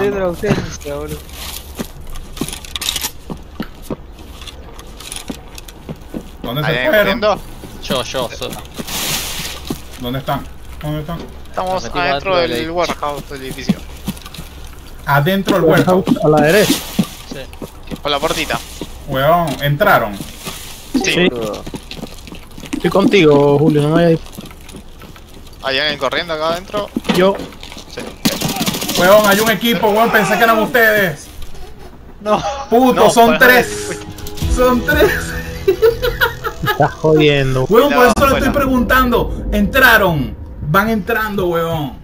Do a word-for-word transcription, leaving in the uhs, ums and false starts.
viendo la ausencia, boludo. ¿Dónde se fueron? Yo, yo, so. ¿Dónde están? ¿Dónde están? Estamos adentro del, del warehouse del edificio. Adentro del warehouse. A la derecha. Sí. Por la puertita. Weón, entraron. Sí. Sí. Estoy contigo, Julio, no me vayas. ¿Hay alguien corriendo acá adentro? Yo. Sí. Weón, hay un equipo, weón, pensé que eran ustedes. No. Puto, No, son para- tres. Son tres. Me estás jodiendo. Weón, por No, eso le bueno. estoy preguntando. Entraron. Van entrando, weón.